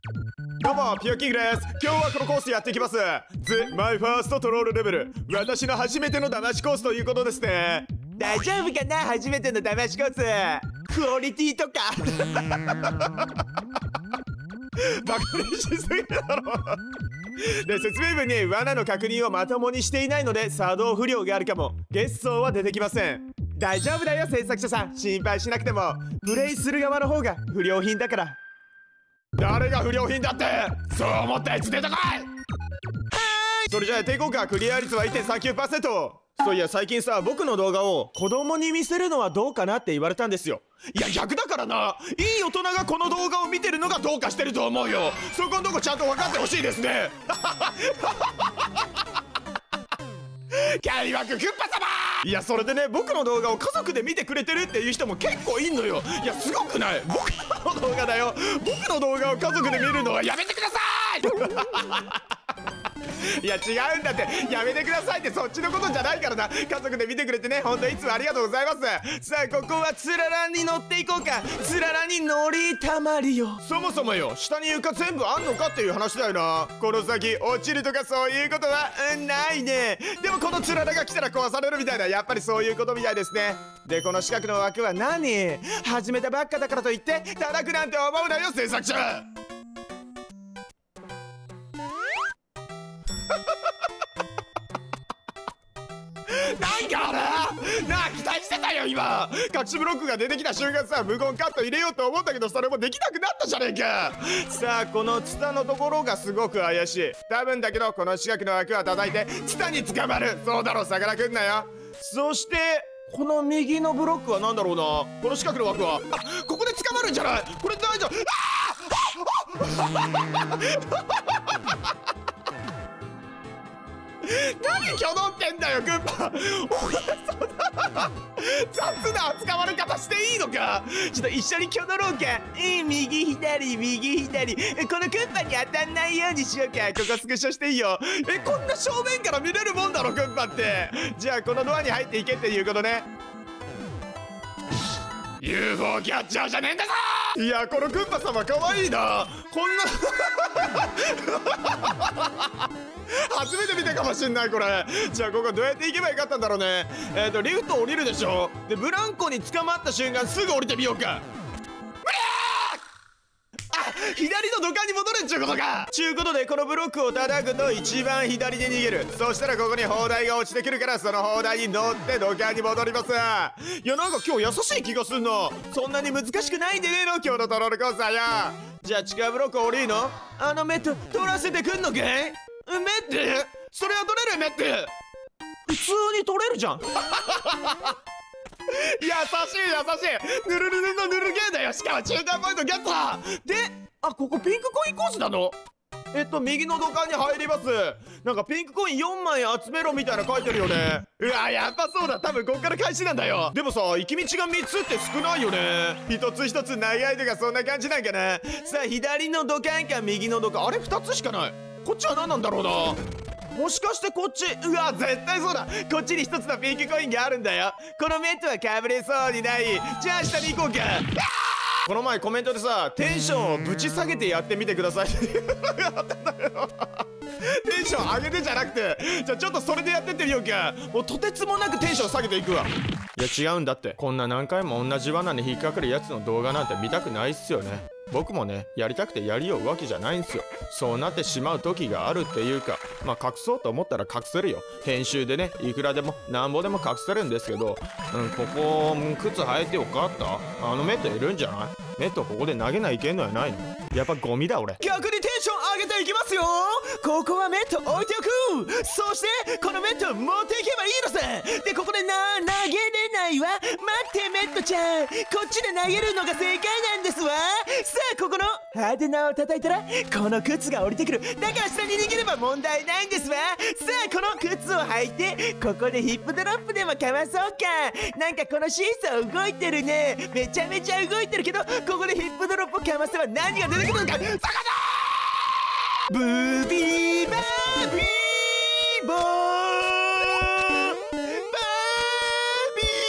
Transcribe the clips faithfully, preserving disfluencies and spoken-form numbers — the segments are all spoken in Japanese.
どうもピオキングです。今日はこのコースやっていきます。 The My First Troll レベル、私の初めての騙しコースということですね。大丈夫かな、初めての騙しコース。クオリティとかバカにしすぎだろで、説明文に罠の確認をまともにしていないので作動不良があるかも。ゲストは出てきません。大丈夫だよ制作者さん、心配しなくても。プレイする側の方が不良品だから。誰が不良品だって、そう思ったやつ出てこい。はーい、それじゃあやっていこうか。クリア率は いってんさんきゅうパーセント。 そういや最近さ、僕の動画を子供に見せるのはどうかなって言われたんですよ。いや逆だからな、いい大人がこの動画を見てるのがどうかしてると思うよ。そこんとこちゃんと分かってほしいですね開幕クッパ様。いやそれでね、僕の動画を家族で見てくれてるっていう人も結構いんのよ。いやすごくない？僕の動画だよ。僕の動画を家族で見るのはやめてくださいいや違うんだって、やめてくださいってそっちのことじゃないからな。家族で見てくれてね、ほんといつもありがとうございます。さあここはつららに乗っていこうか。つららに乗りたまりよ。そもそもよ、下に床全部あんのかっていう話だよな。この先落ちるとかそういうことは、うん、ないね。でもこのつららが来たら壊されるみたいな、やっぱりそういうことみたいですね。でこの四角の枠は何？始めたばっかだからといって叩くなんて思うなよ制作者なんかあれなあ、期待してたよ今。隠しブロックが出てきた瞬間さ、無言カット入れようと思ったけどそれもできなくなったじゃねえか。さあこのツタのところがすごく怪しい。多分だけどこの四角の枠は叩いてツタに捕まる。そうだろ、さかなクンなよ。そしてこの右のブロックは何だろうな。この四角の枠は、あ、ここで捕まるんじゃない？これ大丈夫？何きょどってんだよグッパ。お前そんな雑な扱われ方していいのか。ちょっと一緒にきょどろうか。えー、右左右左、このクッパに当たんないようにしようか。ここスクショしていいよ。え、こんな正面から見れるもんだろクッパって。じゃあこのドアに入っていけっていうことね。ユーフォー キャッチャーじゃねえんだぞ。いやこのクッパ様かわいいな。こんな初めて見たかもしんないこれ。じゃあここどうやって行けばよかったんだろうね。えっとリフト降りるでしょ。でブランコに捕まった瞬間すぐ降りてみようか。左の土管に戻るっちゅうことか。ちゅうことでこのブロックを叩くと一番左で逃げる。そしたらここに砲台が落ちてくるから、その砲台に乗って土管に戻ります。いやなんか今日優しい気がすんの。そんなに難しくないんでねえの今日のトロールコースターや。じゃあ地下ブロック降りるの？あのメット取らせてくんのかい？メットそれは取れる？メット普通に取れるじゃん優しい優しい。ぬるぬるのぬるゲーだよ。しかも中間ポイントゲットで、あ、ここピンクコインコースなの？えっと右の土管に入ります。なんかピンクコインよんまい集めろみたいな書いてるよね。うわやっぱそうだ、多分こっから開始なんだよ。でもさ行き道がみっつって少ないよね。一つ一つ長いとかそんな感じなんかな。さあ左の土管か右の土管、あれふたつしかない。こっちは何なんだろうな。もしかしてこっち、うわ絶対そうだ、こっちに一つのピンクコインがあるんだよ。このメットはかぶれそうにない。じゃあ下に行こうか。この前コメントでさ、テンションをぶち下げてやってみてくださいって言ったんだよテンション上げてじゃなくて、じゃあちょっとそれでやってってみようか。もうとてつもなくテンション下げていくわ。いや違うんだって、こんな何回も同じ罠に引っかかるやつの動画なんて見たくないっすよね。僕もねやりたくてやりようわけじゃないんすよ。そうなってしまう時があるっていうか、まあ隠そうと思ったら隠せるよ。編集でねいくらでもなんぼでも隠せるんですけど、うん、ここ、うん、靴履いてよかった。あのメットいるんじゃない？メットここで投げないけんのやないの？やっぱゴミだ俺。逆にテンション上げていきますよ。ここはメット置いておく。そしてこのメット持っていけばいいのさ。でここでな投げれないわ。待ってメットちゃん、こっちで投げるのが正解なんですわ。さあここのハテナを叩いたらこの靴が降りてくる。だから下に逃げれば問題ないんですわ。さあこの靴を履いてここでヒップドロップでもかわそうか。なんかこのシーサー動いてるね。めちゃめちゃ動いてるけど、ここでヒップドロップをかわせば何が出てくるのか。魚ブービーバービーボーバー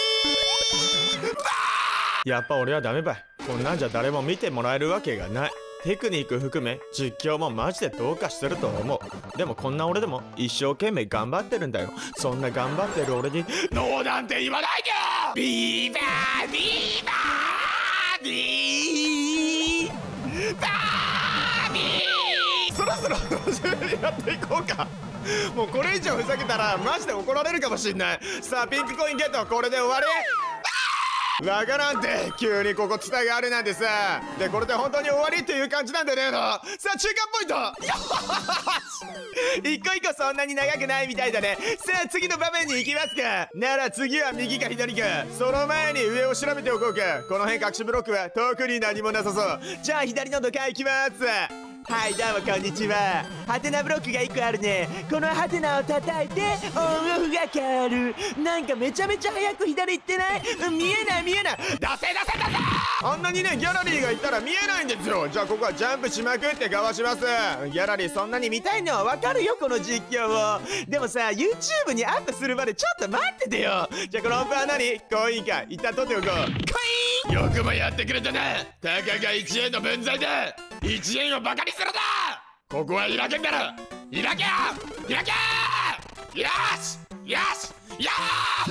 ビーバー。やっぱ俺はダメばい。こんなんじゃ誰も見てもらえるわけがない。 テクニック含め実況もマジでどうかしてると思う。でもこんな俺でも一生懸命頑張ってるんだよ。そんな頑張ってる俺にノーなんて言わないでよ。ビーバービーバービーバービー。そろそろ準備やっていこうか。もうこれ以上ふざけたらマジで怒られるかもしんない。さあピンクコインゲット、これで終わり。わからんって急にここツタがあるなんてさ。でこれで本当に終わりっていう感じなんだよね。さあ中間ポイントよし一個一個そんなに長くないみたいだね。さあ次の場面に行きますか。なら次は右か左か。その前に上を調べておこうか。この辺隠しブロックは特に何もなさそう。じゃあ左の土管行きます。はいどうもこんにちは。ハテナブロックがいっこあるね。このハテナを叩いてオンオフが変わる。なんかめちゃめちゃ早く左行ってない？見えない見えない。出せ出せ出せ。あんなにねギャラリーがいたら見えないんですよ。じゃあここはジャンプしまくってかわします。ギャラリーそんなに見たいのはわかるよこの実況を。でもさ YouTube にアップするまでちょっと待っててよ。じゃあこの音符は何？コインか。一旦取っておこう。コインよくもやってくれたな。たかがいちえんの分際だ。いちえんをバカにするな。ここはイラケンだろ。イラケンイラケンよしよしよ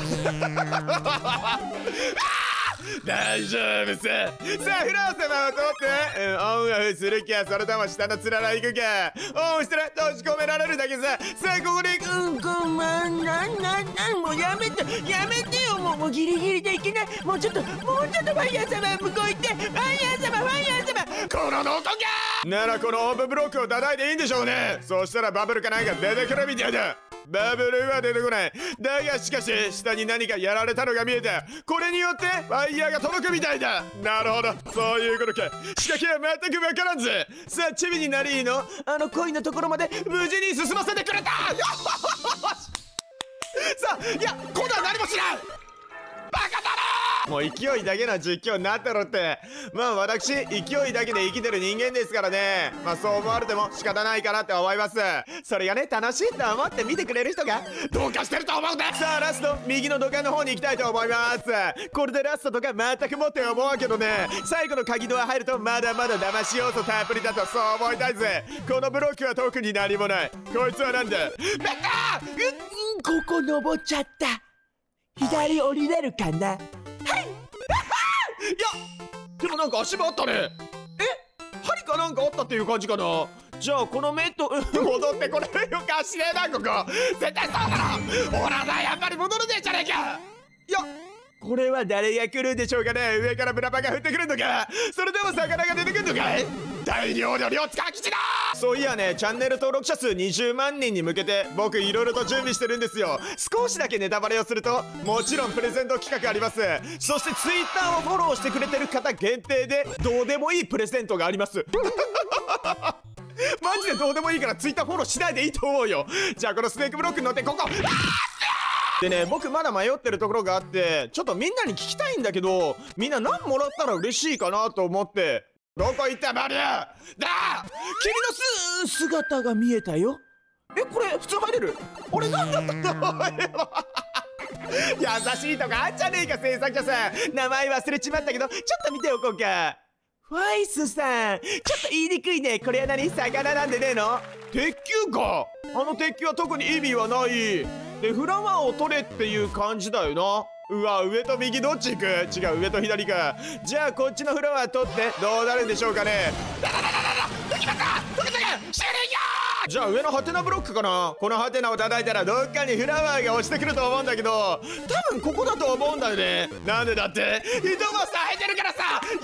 ー大丈夫さ。さあフロー様を通って、うん、オンオフする気はそれとも下のつらら行くか。オンしたら閉じ込められるだけさ。さあここでうんごまんなんなんなんもうやめてやめてよ。もうもうギリギリでいけない。もうちょっともうちょっとファイヤー様向こう行って。ファイヤー様ファイヤー様この濃厚がならこのオープンブロックを叩いていいんでしょうね。そしたらバブルかなんか出てくるみたいだ。バブルは出てこない。だがしかし下に何かやられたのが見えた。これによってファイヤーが届くみたいだ。なるほどそういうことか。仕掛けは全く分からんぜ。さあチビになりのあの恋のところまで無事に進ませてくれたさあいや今度は何も知らんバカだろ。もう勢いだけの実況になってろって。まあ私勢いだけで生きてる人間ですからね。まあそう思われても仕方ないかなって思います。それがね楽しいと思って見てくれる人がどうかしてると思うんだ。さあラスト右の土管の方に行きたいと思います。これでラストとか全くもって思うけどね。最後の鍵ドア入るとまだまだ騙し要素たっぷりだとそう思いたいぜ。このブロックは特に何もない。こいつはなんだ。めったーここ登っちゃった。左降りれるかな。はいいやでもなんか足場あったね。え針かなんかあったっていう感じかな。じゃあこのメット戻ってこれるよかしねえなここ。絶対そうだろ。ほらなやっぱり戻るねえじゃねえか。いやこれは誰が来るんでしょうかね。上からブラパが降ってくるのか。それでも魚が出てくるのかい。大量の両使基地だ。そういやねチャンネル登録者数にじゅうまんにんに向けて僕いろいろと準備してるんですよ。少しだけネタバレをするともちろんプレゼント企画あります。そして ツイッター をフォローしてくれてる方限定でどうでもいいプレゼントがありますマジでどうでもいいからツイッターフォローしないでいいと思うよ。じゃあこのスネークブロックに乗ってここでね僕まだ迷ってるところがあってちょっとみんなに聞きたいんだけどみんな何もらったら嬉しいかなと思って。どこ行ったマリアだー。君のす姿が見えたよ。えこれ普通入れる。俺何だったんだ優しいとかあんじゃねえか制作者さん。名前忘れちまったけどちょっと見ておこうか。ファイスさんちょっと言いにくいね。これは何魚なんでねえの。鉄球か。あの鉄球は特に意味はない。でフラワーを取れっていう感じだよな。うわ上と右どっち行く。違う上と左か。じゃあこっちのフラワー取ってどうなるんでしょうかね。じゃあ上のハテナブロックかな。このハテナを叩いたらどっかにフラワーが落ちてくると思うんだけど多分ここだと思うんだよね。なんでだって人もさえてるからさ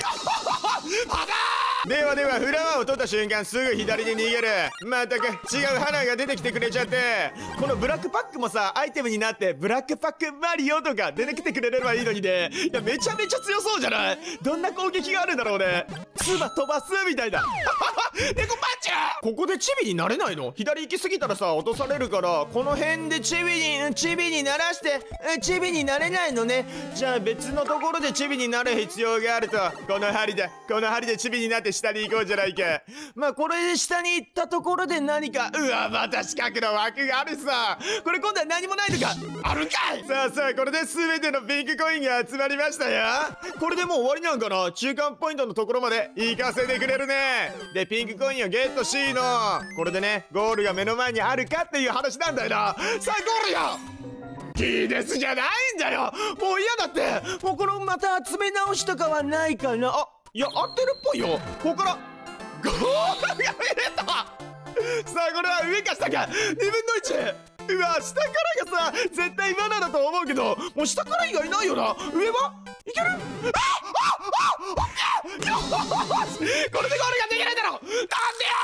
ではではフラワーを取った瞬間すぐ左に逃げる。まったく違う花が出てきてくれちゃって。このブラックパックもさアイテムになってブラックパックマリオとか出てきてくれればいいのにね。いやめちゃめちゃ強そうじゃない。どんな攻撃があるんだろうね。唾飛ばすみたいな猫パンチ。ここでチビになれないの。左行き過ぎたらさ落とされるからこの辺でチビにチビにならしてチビになれないのね。じゃあ別のところでチビになる必要があると。この針でこの針でチビになって下に行こうじゃないか。まあこれで下に行ったところで何かうわまた四角の枠があるさ。これ今度は何もないのか。 あるんかい。さあさあ、これで全てのピンクコインが集まりましたよ。これでもう終わりなんかな。中間ポイントのところまで行かせてくれるね。でピンクコインをゲットしの。これでねゴールが目の前にあるかっていう話なんだよな。さあゴールよ。いいですじゃないんだよ。もう嫌だって。もうこのまた集め直しとかはないかな。あ、いや合ってるっぽいよ。ここからゴールが見れた。さあこれは上か下かにぶんのいち。うわ下からがさ絶対罠だと思うけど、もう下から以外ないよな。上はいける。あああオッケー。よしこれでゴールができないだろ。なんでよ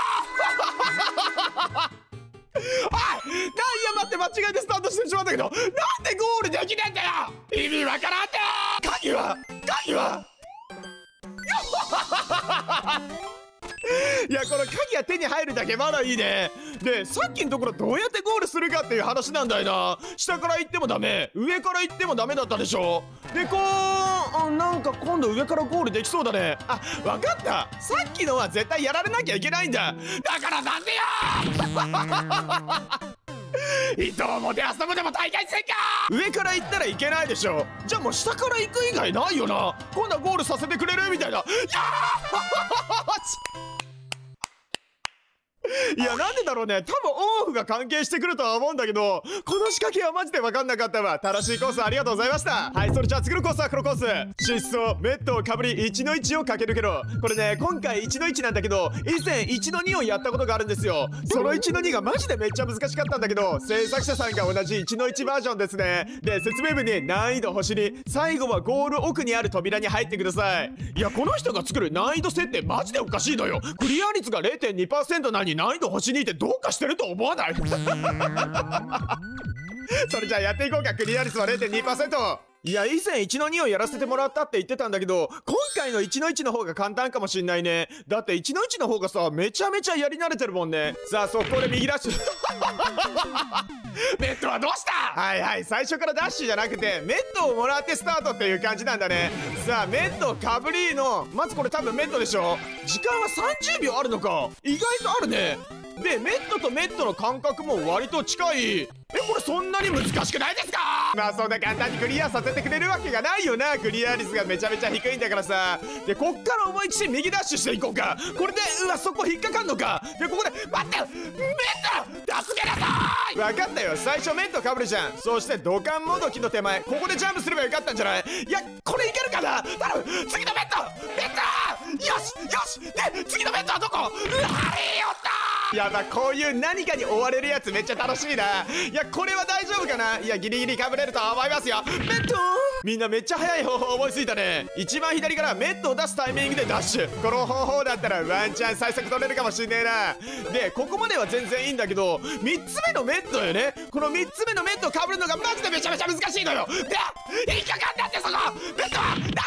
おい、ダイヤ待って間違えてスタートしてしまったけど、なんでゴールできねえんだよ。意味わからんね。鍵は鍵はいやこの鍵が手に入るだけまだいいね。でさっきのところどうやってゴールするかっていう話なんだよな。下から行ってもダメ、上から行ってもダメだったでしょ。でこうあなんか今度上からゴールできそうだね。あわかった、さっきのは絶対やられなきゃいけないんだ。だからなんでよ伊藤もてあそこでも大会せんか。上から行ったらいけないでしょ。じゃあもう下から行く以外ないよな。今度はゴールさせてくれるみたいな。いやいやなんでだろうね。多分オンオフが関係してくるとは思うんだけど、この仕掛けはマジで分かんなかったわ。正しいコースありがとうございました。はい、それじゃあ次のコースはこのコース、疾走メットをかぶりいちのいちを駆け抜けろ。これね今回いちのいちなんだけど、以前いちのにをやったことがあるんですよ。そのいちのにがマジでめっちゃ難しかったんだけど、制作者さんが同じいちのいちバージョンですね。で説明文に難易度星に、最後はゴール奥にある扉に入ってください。いやこの人が作る難易度設定マジでおかしいのよ。クリア率が れいてんにパーセント なのに難易度星にってどうかしてると思わない？それじゃあやっていこうか。クリア率は れいてんにパーセント。いや以前いちのにをやらせてもらったって言ってたんだけど、今回のいちのいちの方が簡単かもしんないね。だっていちのいちの方がさめちゃめちゃやり慣れてるもんね。さあ速攻で右ダッシュメットはどうした？はいはい、最初からダッシュじゃなくてメットをもらってスタートっていう感じなんだね。さあメットかぶりの、まずこれ多分メットでしょ。時間はさんじゅうびょうあるのか。意外とあるね。でメットとメットの間隔も割と近い。えこれそんなに難しくないですか？まあそんな簡単にクリアさせてくれるわけがないよな。クリア率がめちゃめちゃ低いんだからさ。でこっから思いっきり右ダッシュしていこうか。これでうわそこ引っかかんのか。でここで待ってメット助けなさい。分かったよ、最初メットかぶるじゃん。そして土管もどきの手前、ここでジャンプすればよかったんじゃない？いやこれいけるかな。頼む次のメットメットよしよし。で次のメットはどこ？うわあれよったー。やば、こういう何かに追われるやつめっちゃ楽しいな。いやこれは大丈夫かな。いやギリギリかぶれると思いますよ。メットみんなめっちゃ早い方法思いついたね。一番左からメットを出すタイミングでダッシュ。この方法だったらワンチャン最速取れるかもしんねえな。でここまでは全然いいんだけど、みっつめのメットよね。このみっつめのメットをかぶるのがマジでめちゃめちゃ難しいのよ。で引っかかんだってそこ。メットは大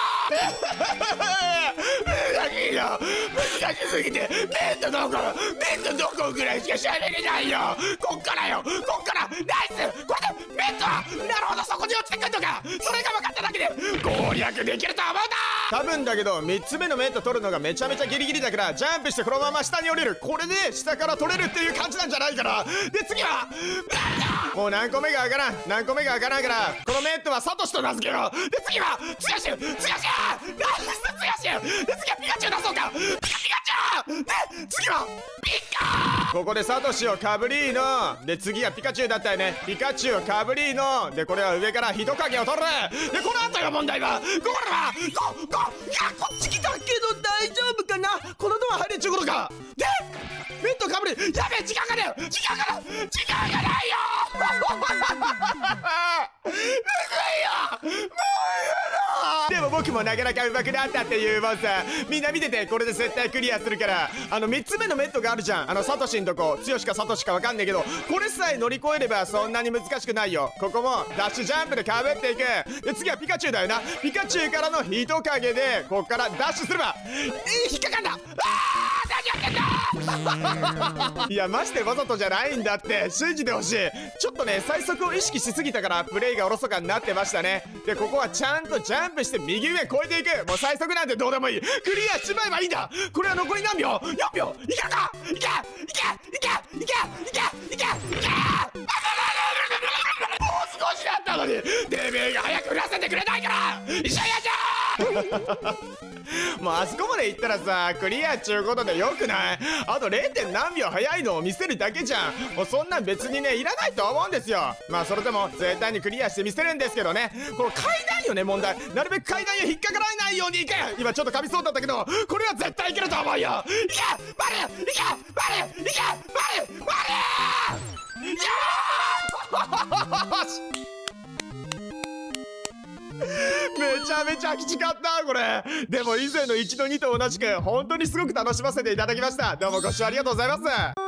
勝難しいよ。難しすぎてメットどこメットどこぐらいしか喋れないよ。こっからよこっから。ナイス。これでメットはなるほどそこに落ちてくんのか。それが分かっただけで攻略できると思うんだ。多分だけどみっつめのメット取るのがめちゃめちゃギリギリだから、ジャンプしてこのまま下に降りる。これで下から取れるっていう感じなんじゃないかな。で次はもう何個目がわからん何個目がわからんから、このメットはサトシと名付けろ。で次はツヤシュツヤシュナイスツヤシュ。で次はピカチュウ出そうか。ピカピカチュウで次はピカ。ここでサトシをかぶりーの。で次はピカチュウだったよね。ピカチュウをかぶりーの。でこれは上から人影を取る。でこの後よ問題はゴールはここいやこっち来たけど大丈夫かな。このドア入れちゅうことか。でメットかぶりやべえ時間がねえ時間がない時間がないよむずいよもういいよ。でも僕もなかなか上手くなったっていうもんさ。みんな見てて、これで絶対クリアするから。あのみっつめのメットがあるじゃん。あのサトシんとこ、剛かサトシかわかんねえけど、これさえ乗り越えればそんなに難しくないよ。ここもダッシュジャンプでかぶっていく。で次はピカチュウだよな。ピカチュウからの人影でこっからダッシュすればえー、引っかかんだ。あー何やってんだいやマジでわざとじゃないんだって信じてほしい。ちょっとね最速を意識しすぎたからプレイがおろそかになってましたね。でここはちゃんとジャンプして右上越えていく。もう最速なんてどうでもいい。クリアしちまえばいいんだ。これは残り何秒 ?よん 秒いけるか。いけいけいけいけいけいけいけいけもうすごったのにてめえが早く振らせてくれないから一緒やじゃもうあそこまで行ったらさクリアっちゅうことでよくない？あと れい. 点何秒早いのを見せるだけじゃん。もうそんなん別にねいらないと思うんですよ。まあそれでも絶対にクリアしてみせるんですけどね。この階段よね問題。なるべく階段に引っかからないようにいけ。今ちょっと噛みそうだったけどこれは絶対いけると思うよ。いけバレいけバレいけバレバレいやーめちゃめちゃきちかったこれ。でも以前のいちとにと同じく本当にすごく楽しませていただきました。どうもご視聴ありがとうございます。